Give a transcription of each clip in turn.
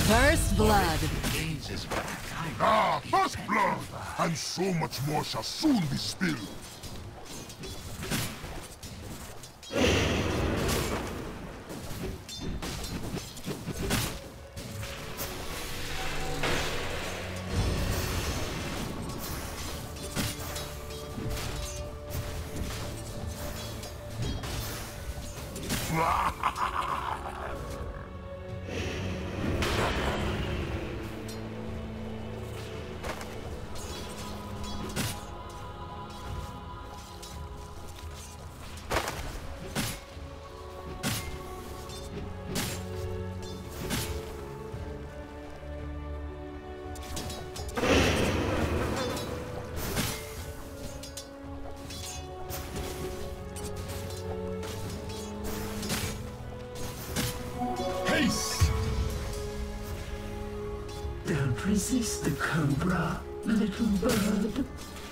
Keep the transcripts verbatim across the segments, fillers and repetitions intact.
First blood. Ah, first blood! And so much more shall soon be spilled. Don't resist the cobra, little bird.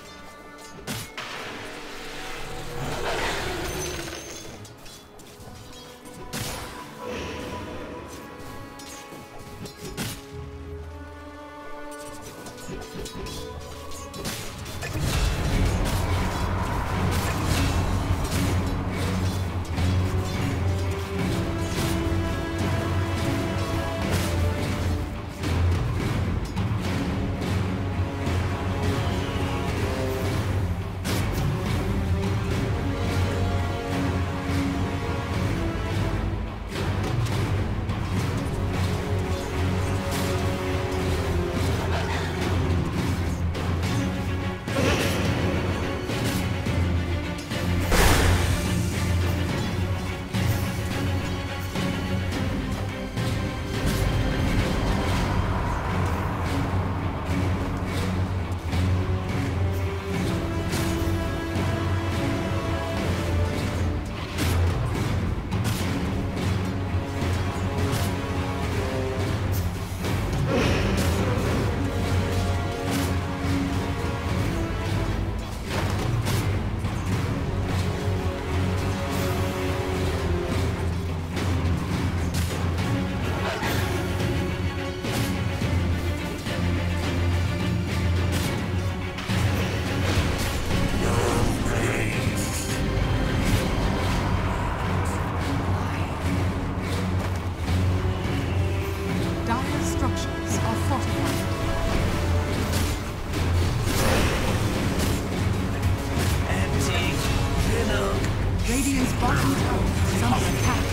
Radiant's bottom tower is under attack.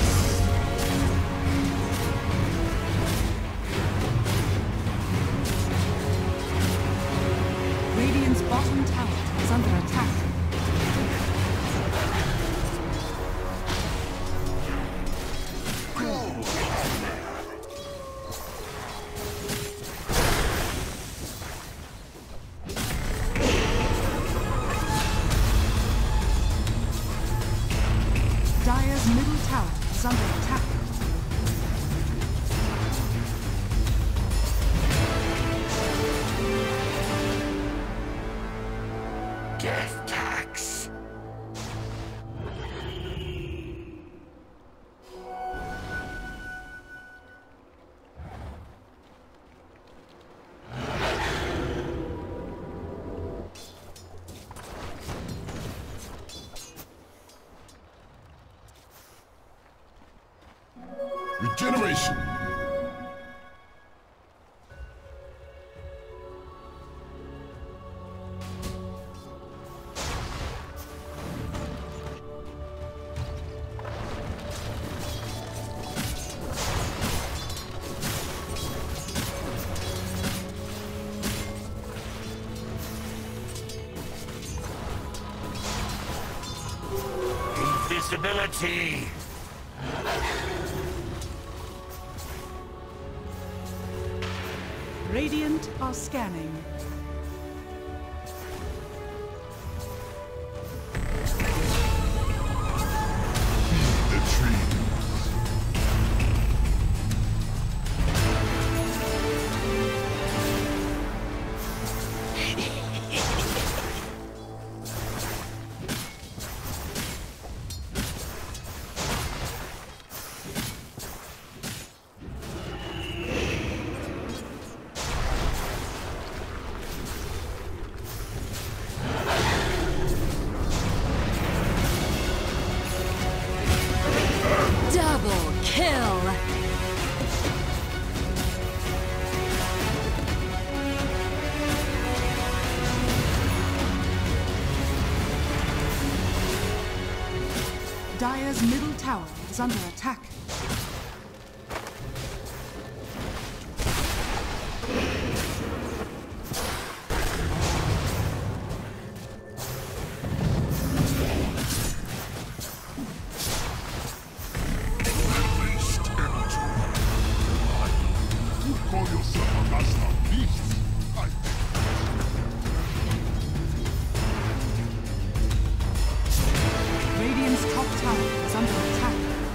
Radiant's bottom tower is under attack. Dire's middle tower is under attack. Death tax. Regeneration. Invisibility. Radiant are scanning. The tree. Dire's middle tower is under attack. Call yourself a master of beasts. I Radiant's top tower is under attack.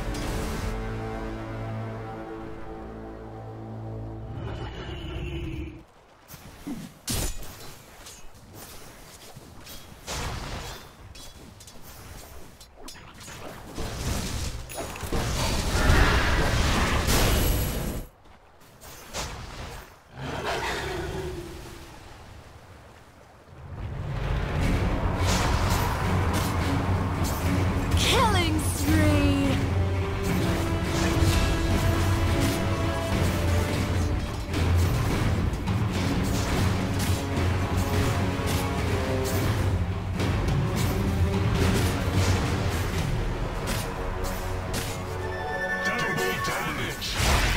Killing spree! double damage.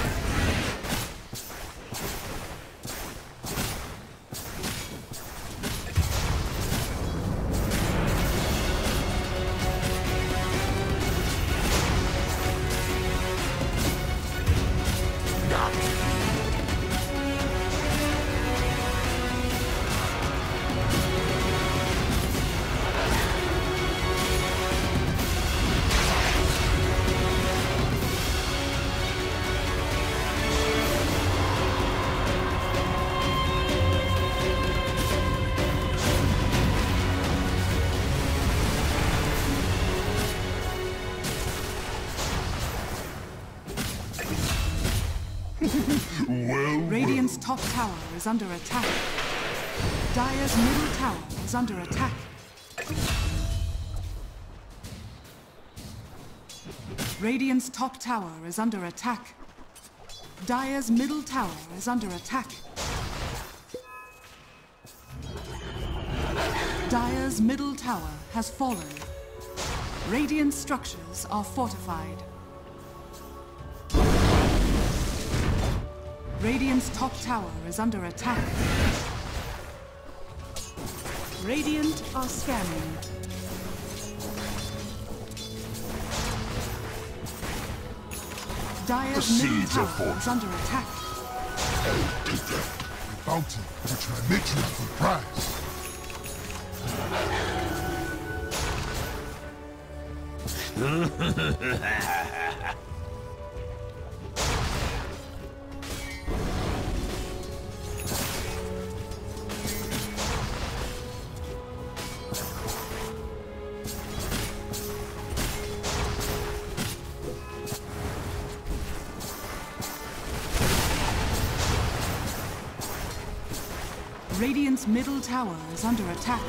Well, Radiant's top tower is under attack. Dire's middle tower is under attack. Radiant's top tower is under attack. Dire's middle tower is under attack. Dire's middle tower has fallen. Radiant structures are fortified. Radiant's top tower is under attack. Radiant are scanning. Dire's middle seeds of tower is under attack. the bounty which my matriarch will prize. Radiant's middle tower is under attack.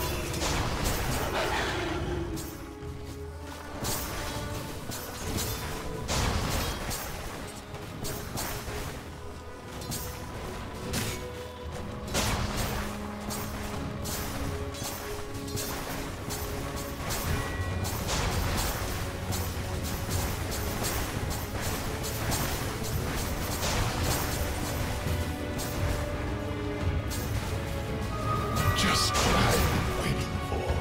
Just what I've been waiting for.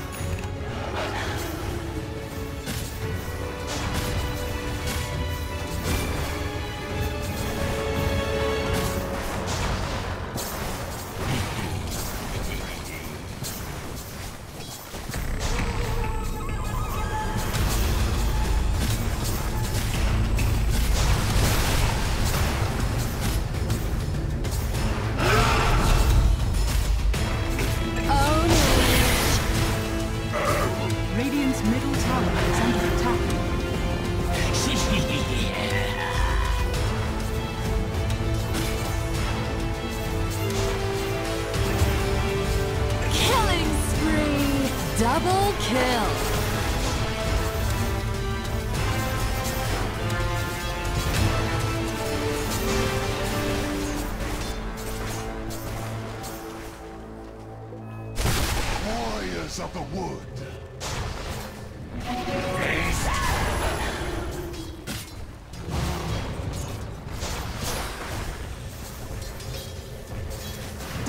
Radiant's middle tower is under attack. Killing spree! Double kill! Warriors of the wood. Raise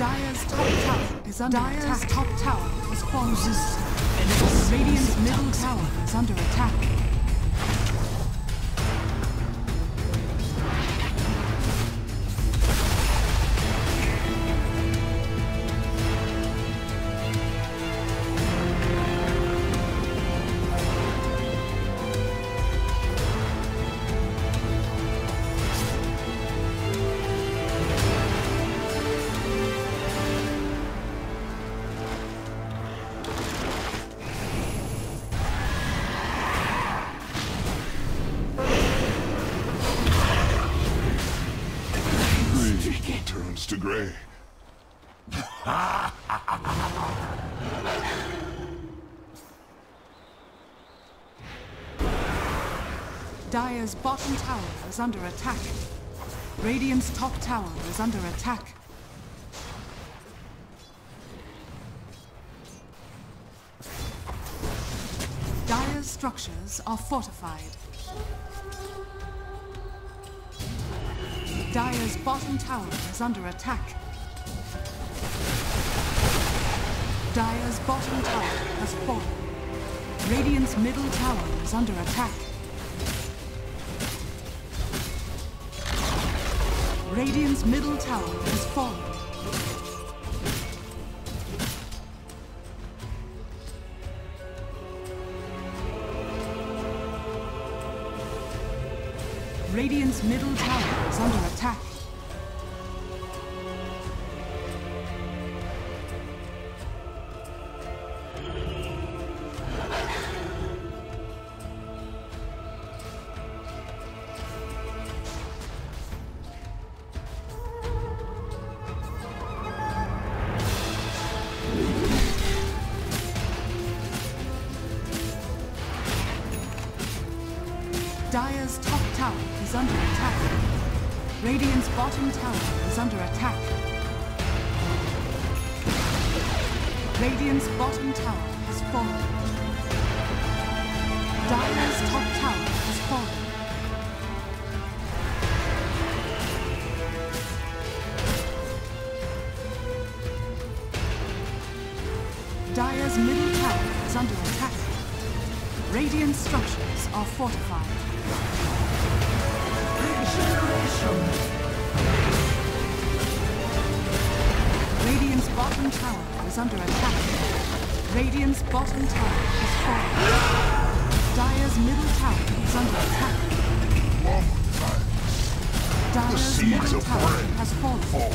Dire's top tower is under Dire's attack. Dire's top tower has fallen. Radiant's middle tower is under attack. Turns to gray. Dire's bottom tower is under attack. Radiant's top tower is under attack. Dire's structures are fortified. Dire's bottom tower is under attack. Dire's bottom tower has fallen. Radiant's middle tower is under attack. Radiant's middle tower has fallen. Radiant's middle tower is under attack. Dire's top tower is under attack. Radiant's bottom tower is under attack. Radiant's bottom tower has fallen. Dire's top tower has fallen. Dire's middle tower is under attack. Radiant structures are fortified. Radiant's bottom tower is under attack. Radiant's bottom tower is fallen. Dire's middle tower is under attack. Dire's middle tower has fallen. Fall.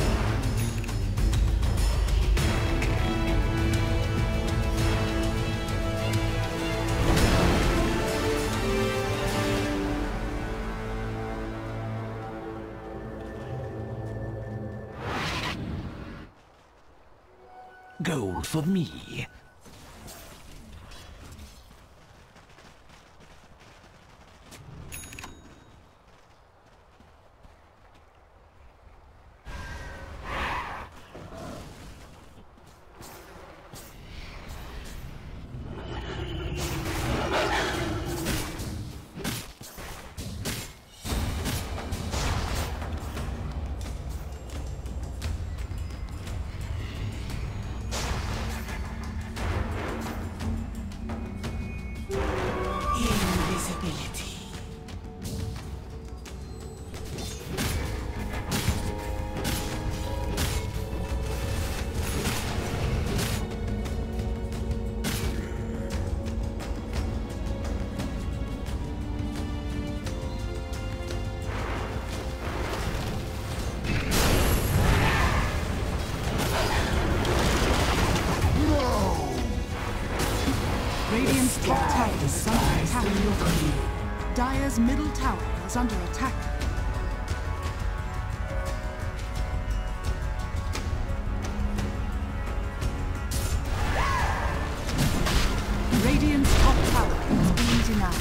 Gold for me. Radiant's top tower is under attack. Dire's middle tower is under attack. Radiant's top tower is being denied.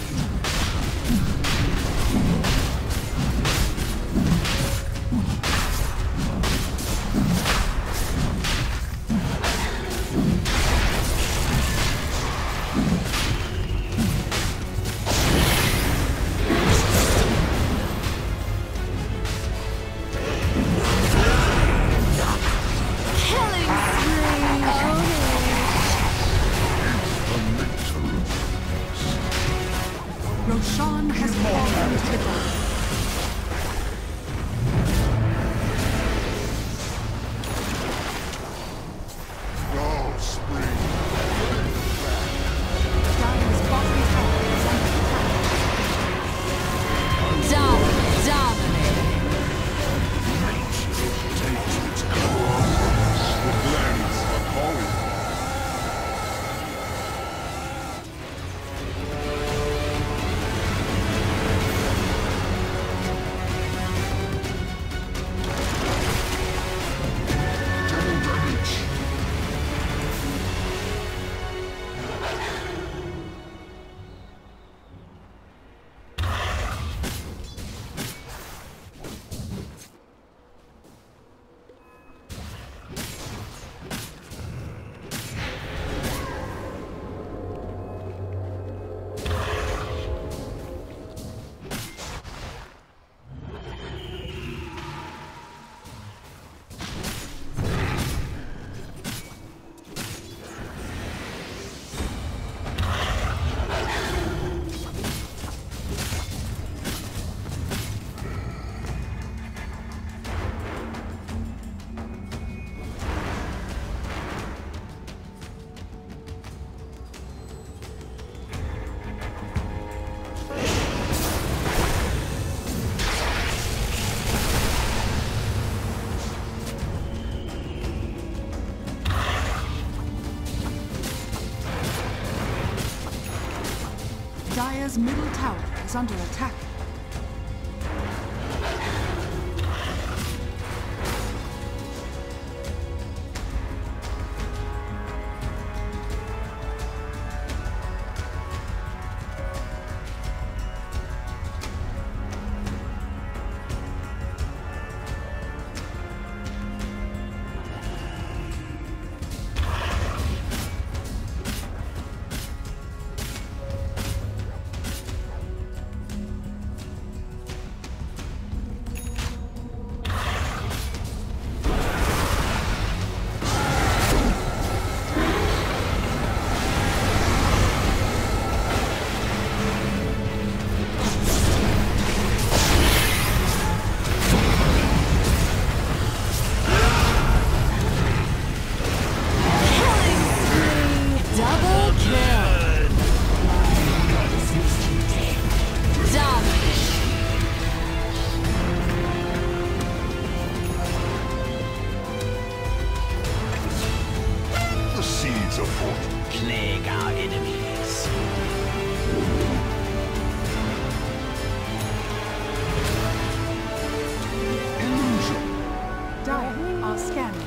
Dire's middle tower is under attack. Plague our enemies. Illusion. Dire are scanning.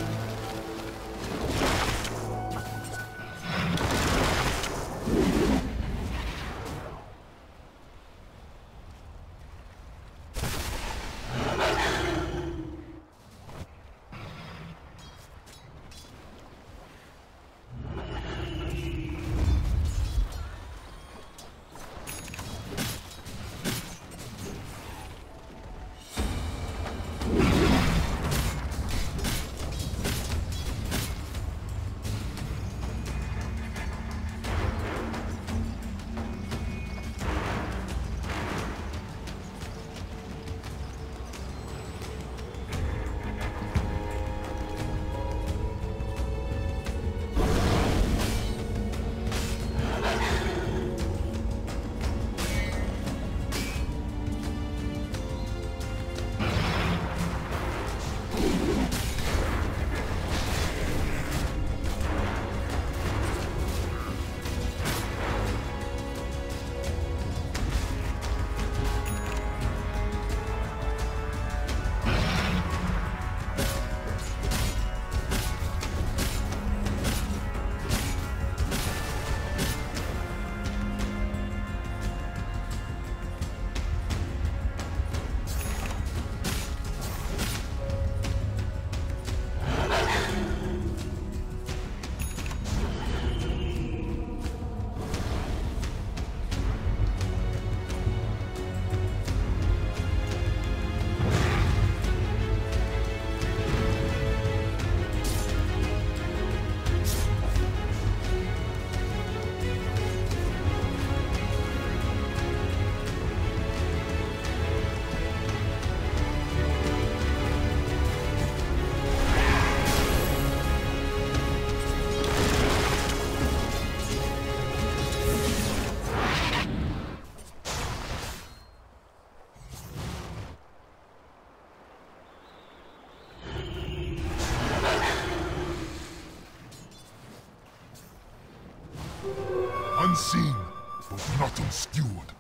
Unseen, but not obscured.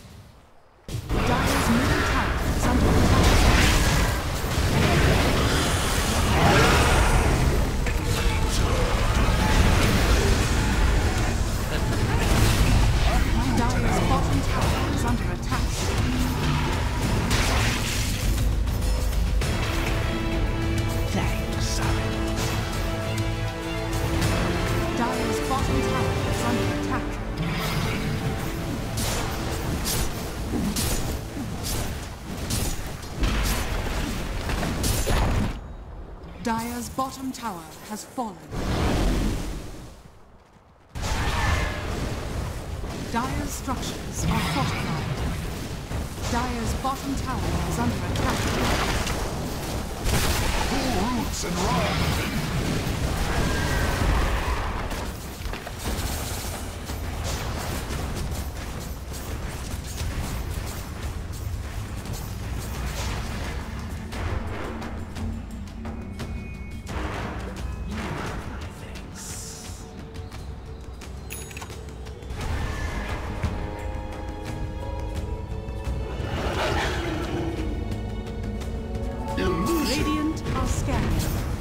Dire's middle tower is under attack. Dire's bottom tower is under attack. Thanks. Dire's bottom tower is under attack. Dire's bottom tower has fallen. Dire's structures are fortified. Dire's bottom tower is under attack. Pull roots and run! are scanning.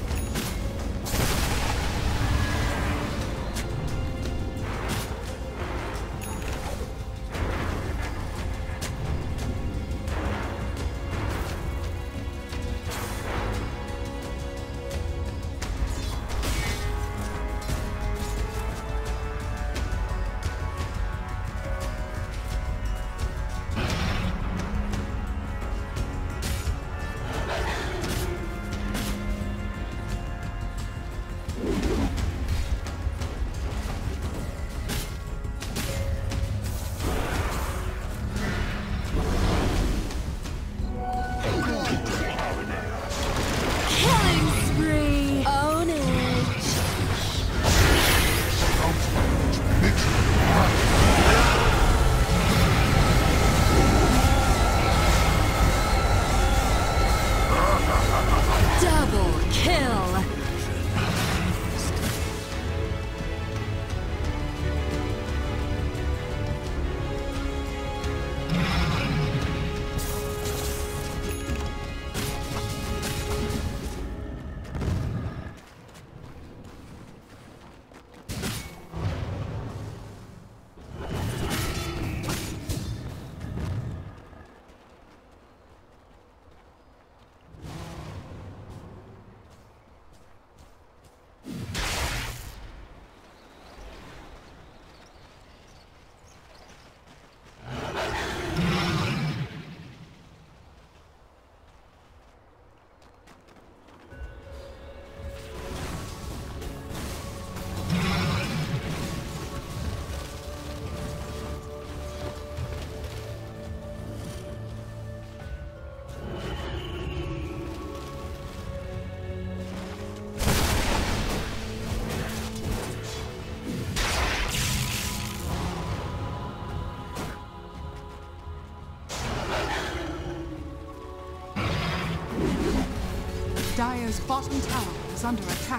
Dire's bottom tower is under attack.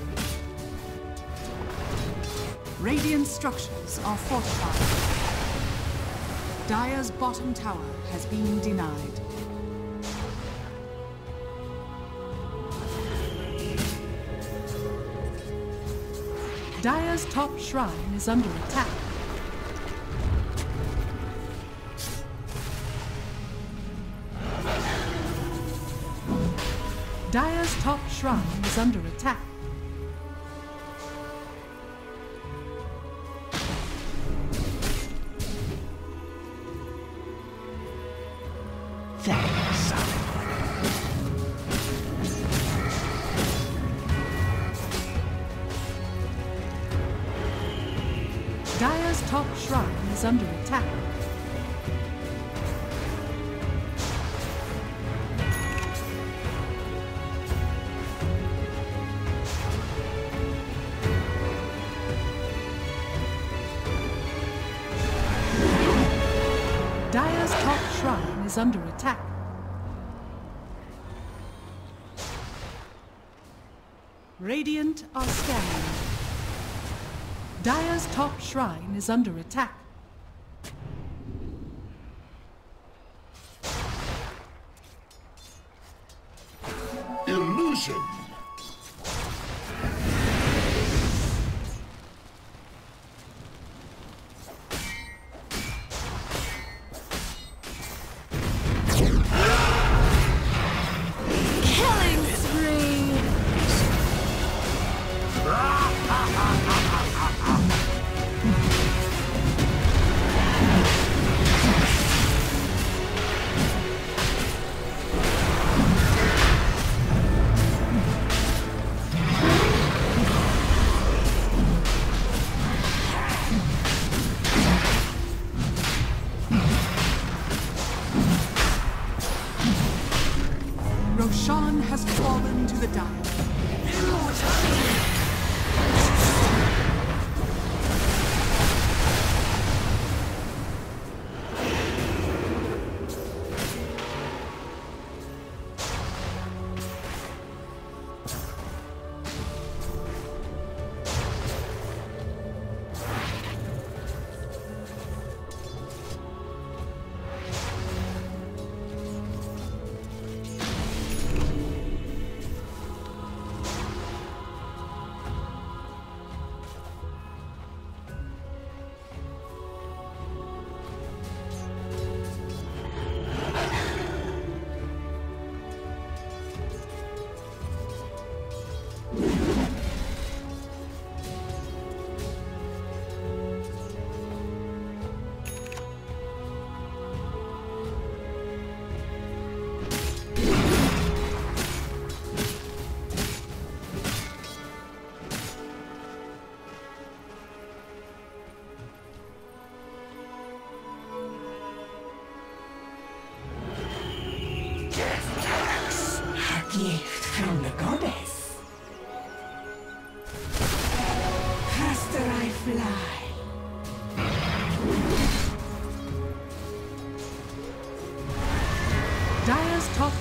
Radiant structures are fortified. Dire's bottom tower has been denied. Dire's top shrine is under attack. Dire's top shrine is under attack. Thanks. Dire's top shrine is under attack. Dire's top shrine is under attack. Radiant are scanning. Dire's top shrine is under attack. Illusion. Killing spree! Roshan has fallen to the Dire.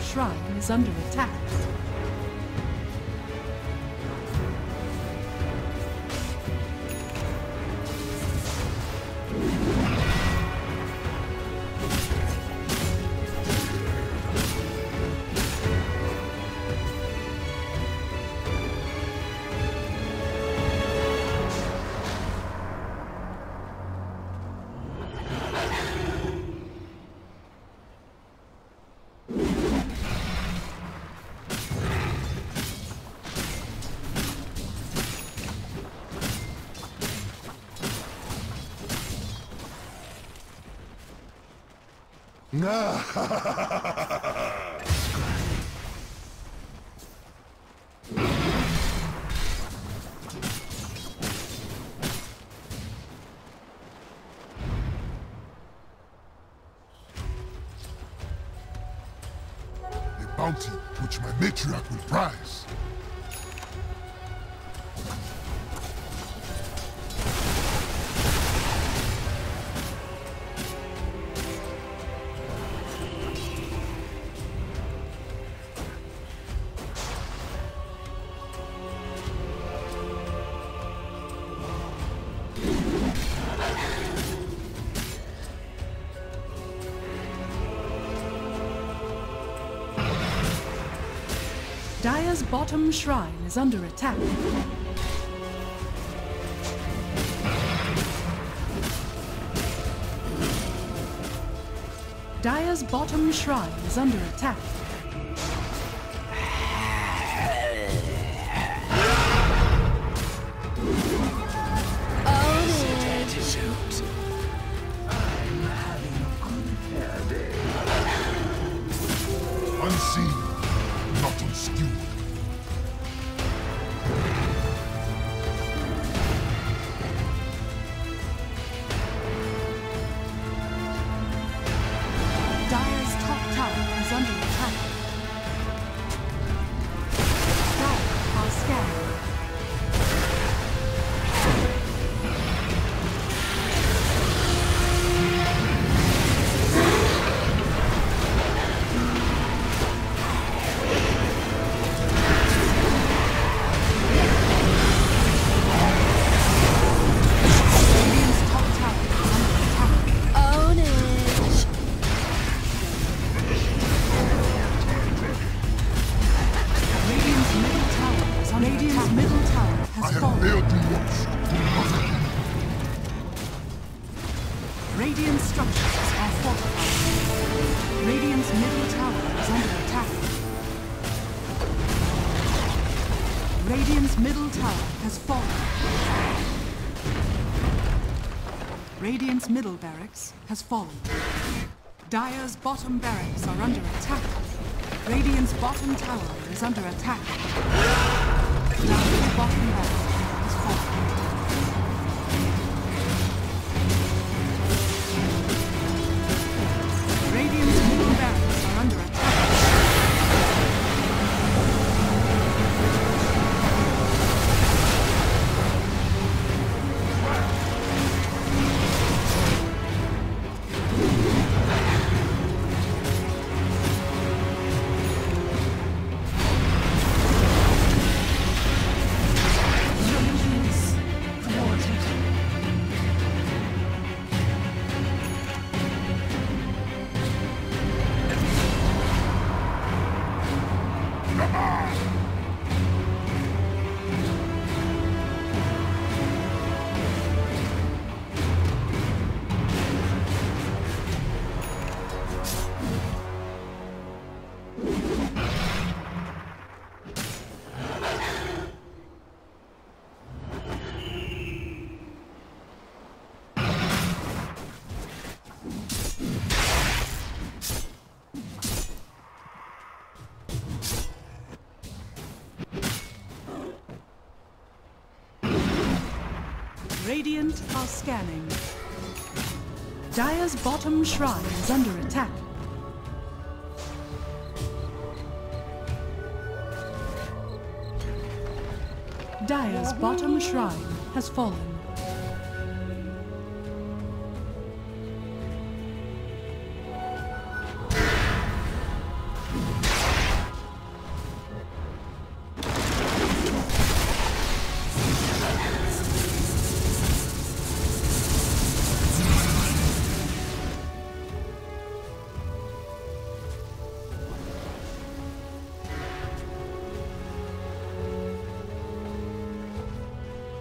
shrine is under attack. A bounty which my matriarch will prize. Dire's bottom shrine is under attack. Dire's bottom shrine is under attack. Unseen, not unskewed. Dire's top tower is under attack. Dire are scanning. Radiant's middle tower I has have fallen. failed you once. Radiant structures are fortified. Radiant's middle tower is under attack. Radiant's middle tower has fallen. Radiant's middle barracks has fallen. Dire's bottom barracks are under attack. Radiant's bottom tower is under attack. Dire's bottom barracks has fallen. Radiant's middle barracks are under attack. Radiant are scanning. Dire's bottom shrine is under attack. Dire's bottom shrine has fallen.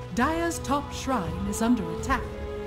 Dire's top shrine is under attack.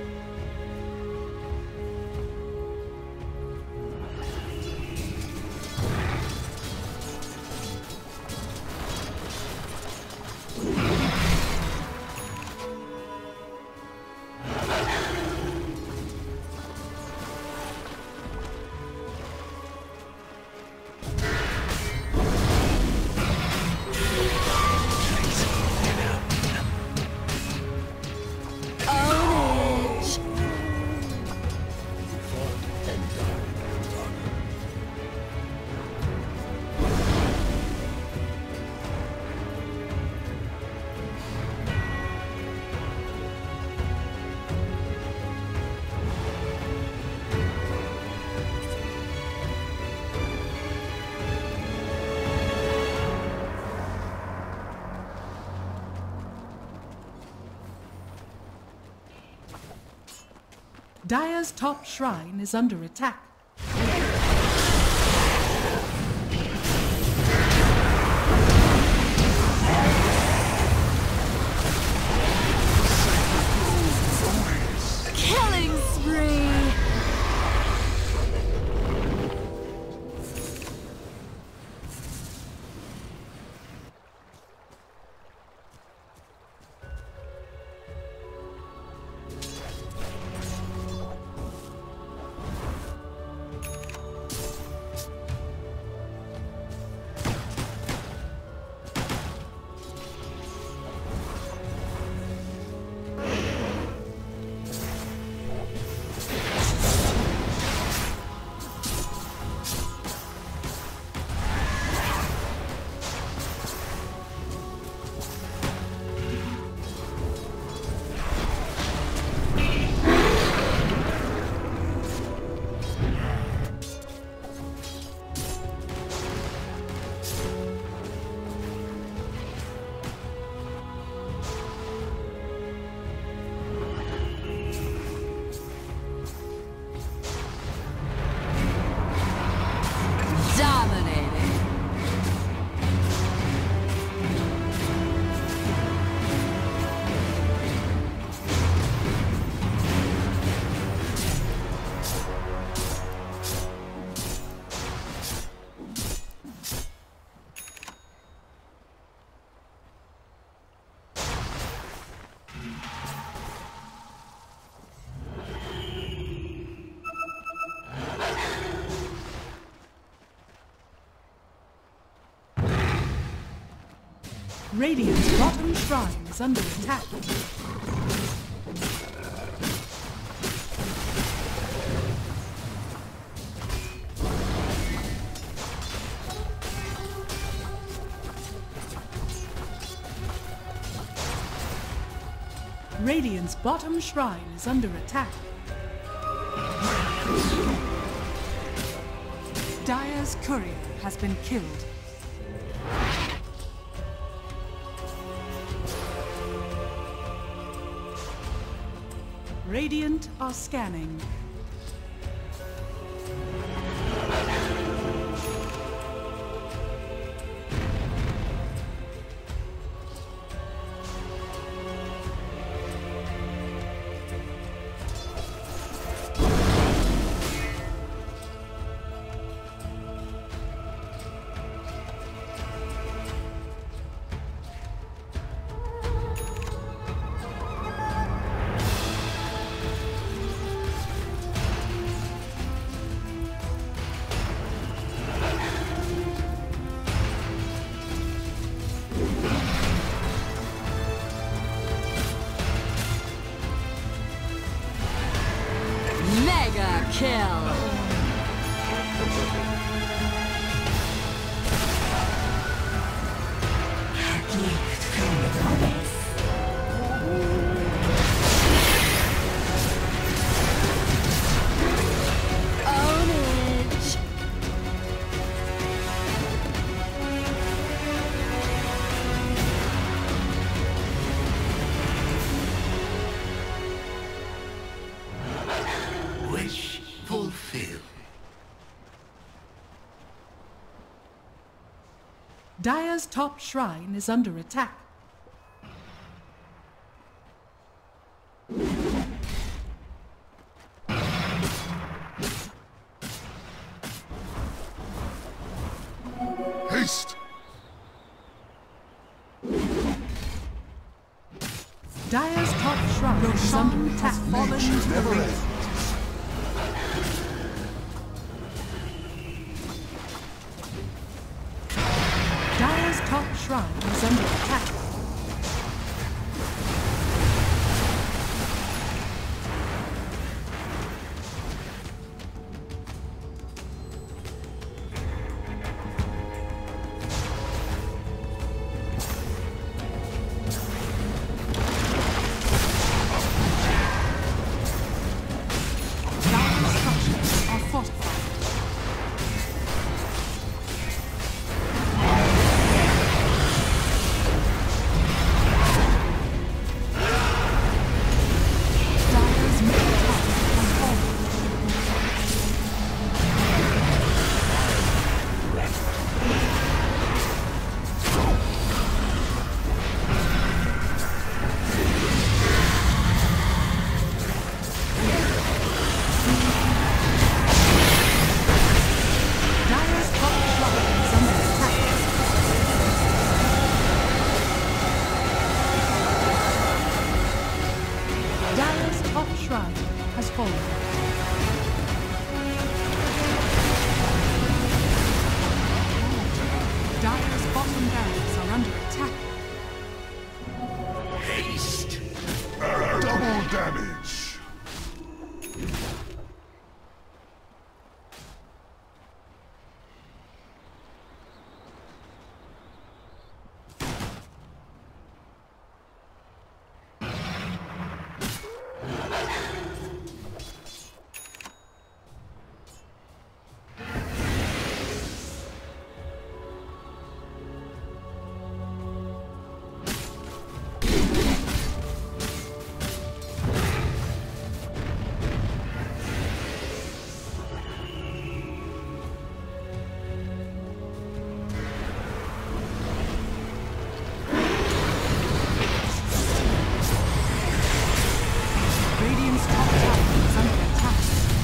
Dire's top shrine is under attack. Killing spree! Radiant's bottom shrine is under attack. Radiant's bottom shrine is under attack. Dire's courier has been killed. Radiant are scanning. Mega kill! Wish fulfilled. Dire's top shrine is under attack. Dire's top shrine is under attack. Fallen to the Never ring. ends. Dire's top shrine is under attack. Dire's structures are fortified. Dire's middle tower has fallen. Dire's top shrine is under attack. Dire's top shrine has fallen. Dire's bottom barracks are under attack. Haste. Double damage. Radiant's top tower is under attack.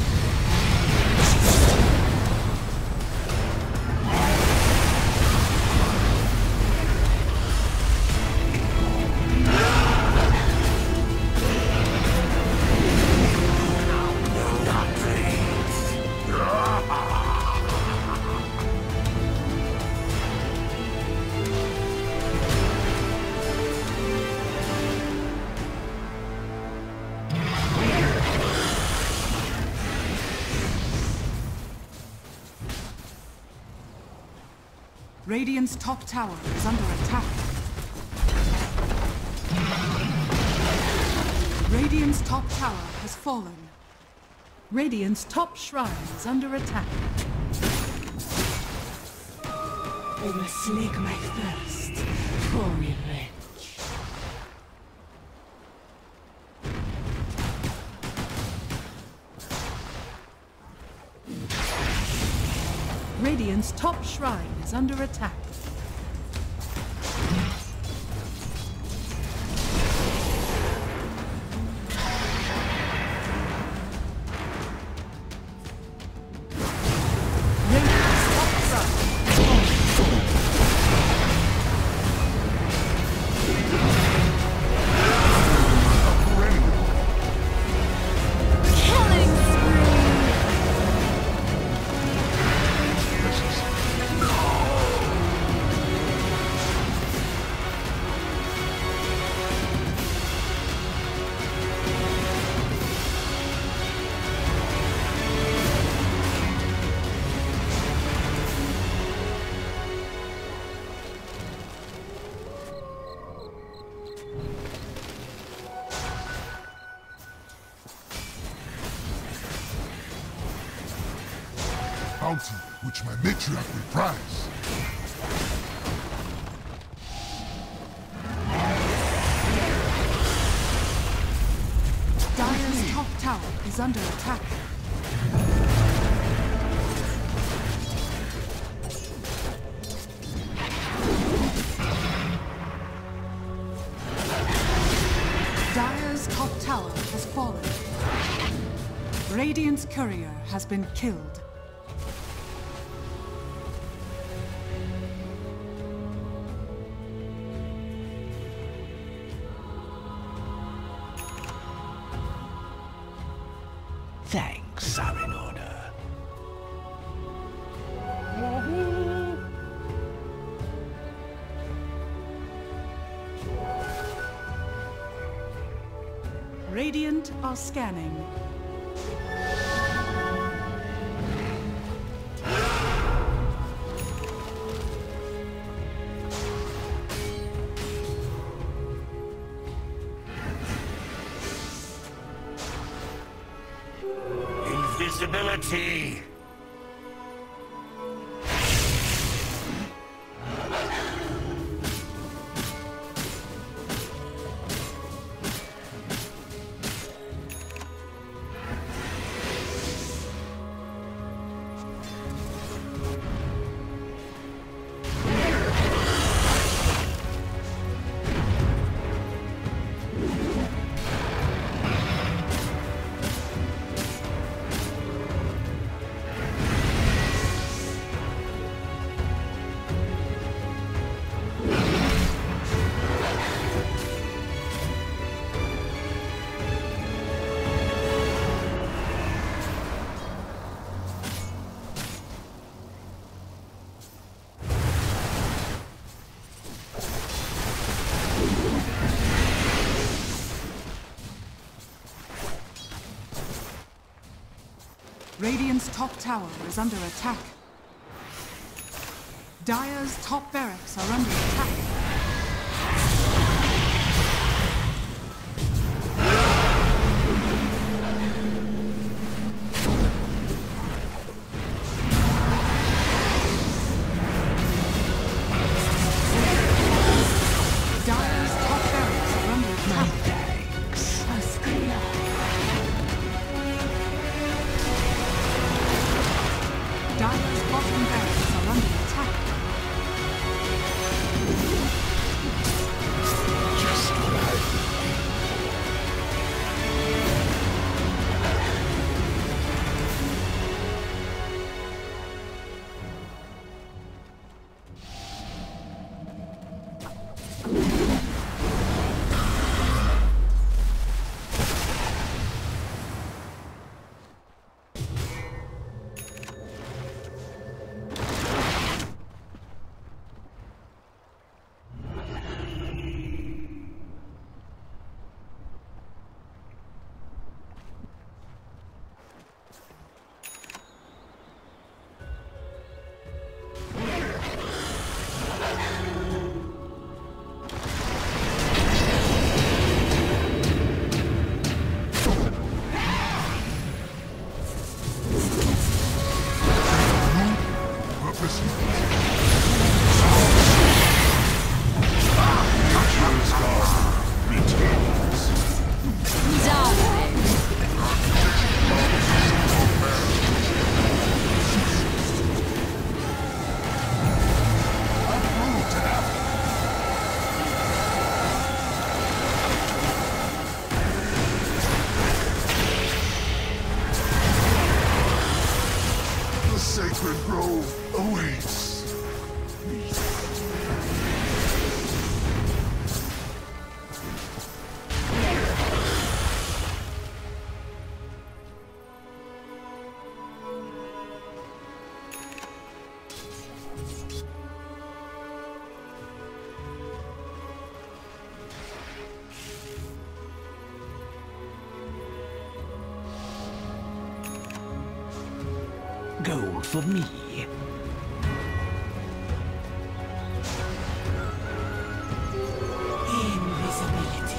Radiant's top tower is under attack. Radiant's top tower has fallen. Radiant's top shrine is under attack. I must slake my thirst for revenge. Radiant's top shrine is under attack. Radiant's top shrine is Killing spree. Bounty which my matriarch will prize. Dire's top tower is under attack. Dire's top tower has fallen. Radiant's courier has been killed. thanks are in order. Radiant are scanning. Invisibility! Radiant's top tower is under attack. Dire's top barracks are under attack. Dire's top barracks are under attack. Dire's bottom barracks are under attack. Just what I... Sacred grove awaits. Gold for me. Invisibility.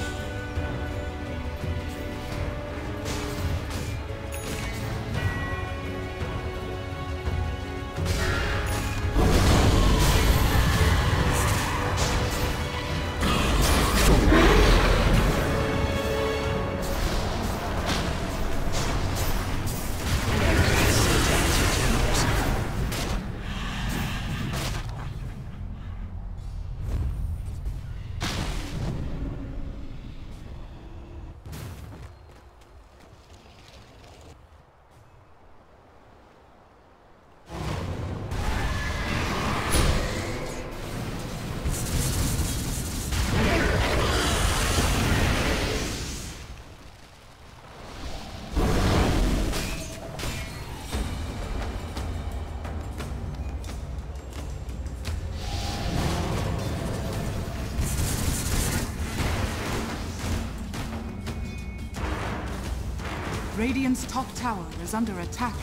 Radiant's top tower is under attack.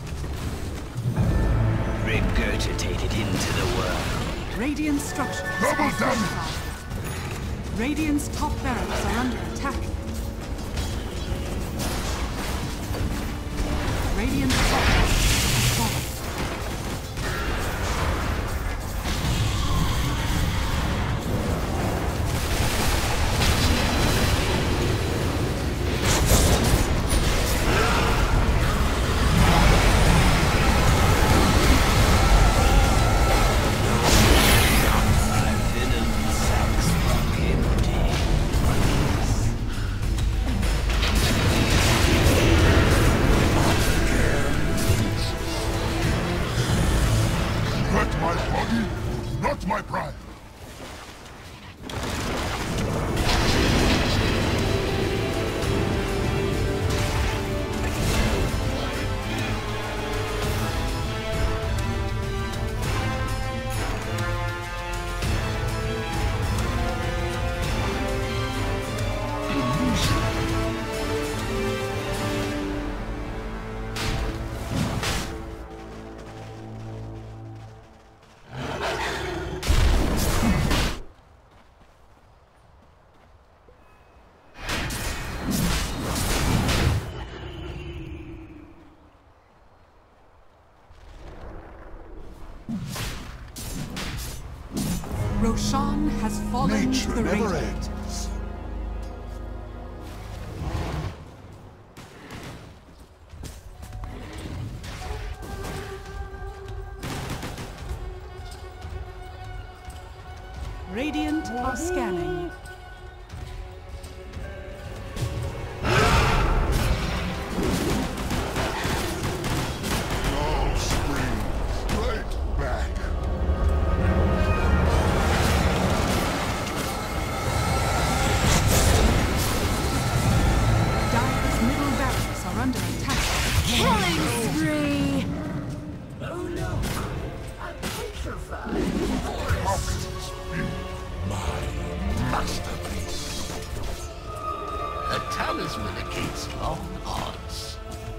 Regurgitated into the world. Radiant structures Double are damage. fortified. Radiant's top barracks are under attack. Radiant's top tower has fallen. Hurt my body, not my pride. Roshan has fallen Nature to the never Radiant. ends. Radiant are scanning. All spring straight back. Dire's middle barracks are under attack. Killing spree! How can this be? My masterpiece. A talisman against long odds.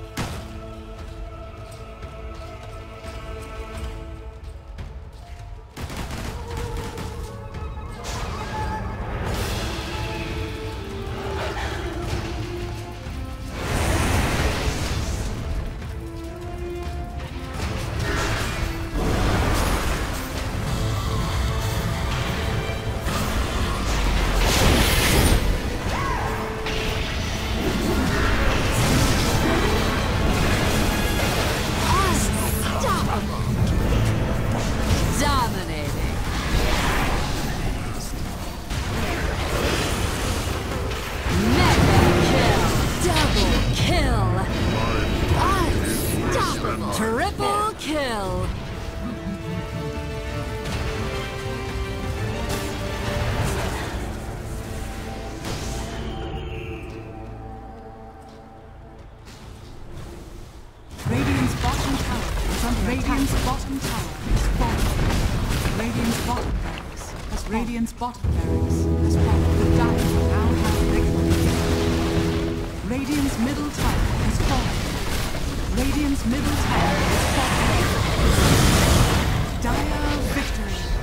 Dominating. Mega kill. Double kill. Unstoppable. Triple kill. Radiant's bottom tower is under Radiant's bottom tower is falling. Radiant's bottom barracks has Radiant's bottom barracks has fallen. The Dire now have victory. Radiant's middle tower has fallen. Radiant's middle tower is fallen. Dire victory.